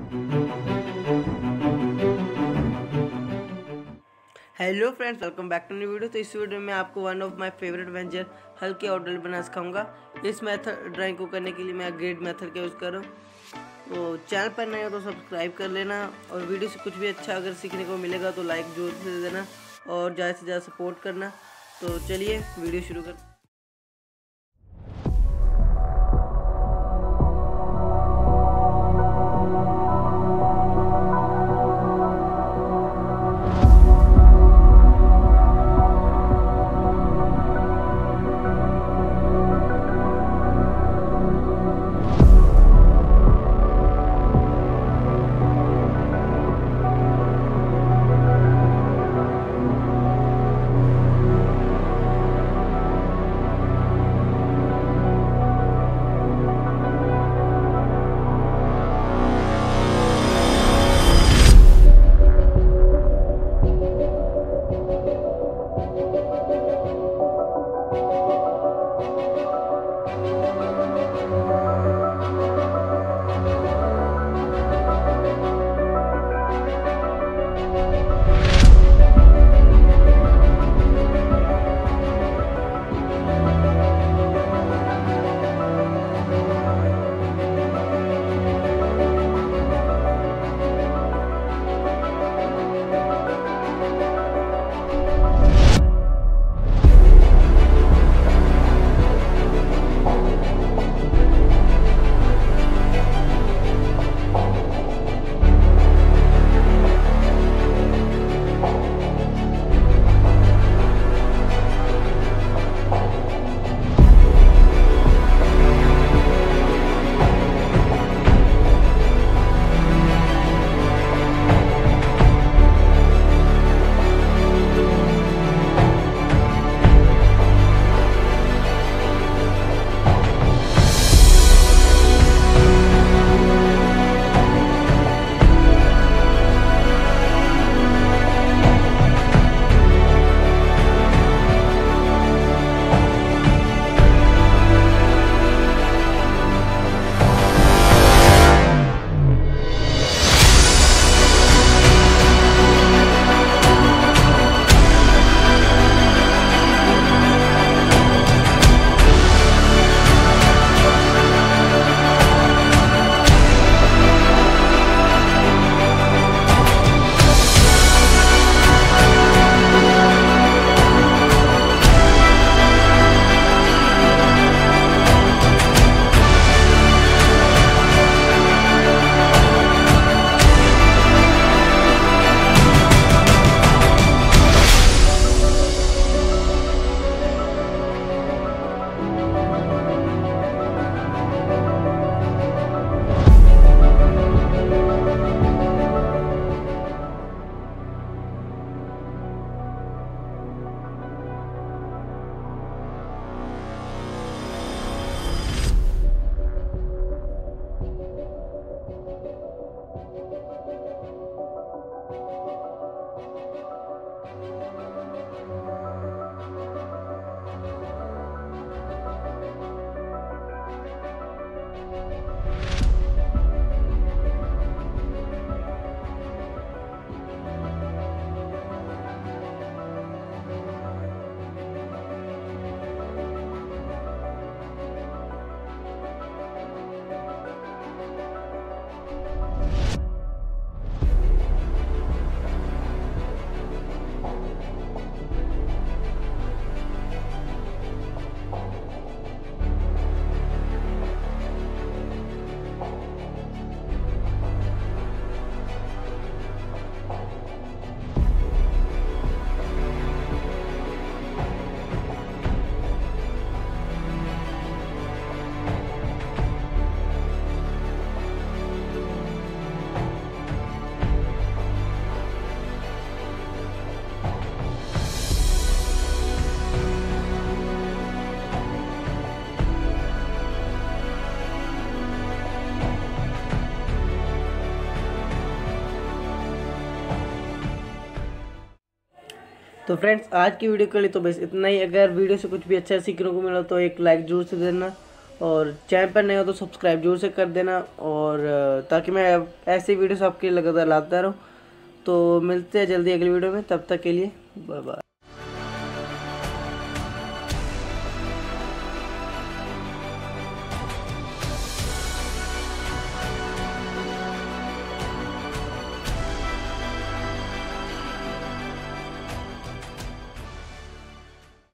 Hello friends, welcome back to new video. तो इस video में आपको one of my favourite venture हल्के आउटलाइन बनाना सिखाऊंगा। इस मेथड ड्राइंग को करने के लिए मैं ग्रेड मेथड का यूज़ कर रहा हूँ। तो चैनल पर नए हो तो सब्सक्राइब कर लेना, और वीडियो से कुछ भी अच्छा अगर सीखने को मिलेगा तो लाइक जरूर से देना और ज़्यादा से ज़्यादा सपोर्ट करना। तो चलिए वीडियो शुरू कर। तो फ्रेंड्स, आज की वीडियो के लिए तो बस इतना ही। अगर वीडियो से कुछ भी अच्छा सीखने को मिला तो एक लाइक जरूर से देना, और चैनल पर नए हो तो सब्सक्राइब जरूर से कर देना, और ताकि मैं ऐसी वीडियोस आपके लिए लगातार लाता रहूँ। तो मिलते हैं जल्दी अगली वीडियो में, तब तक के लिए बाय बाय।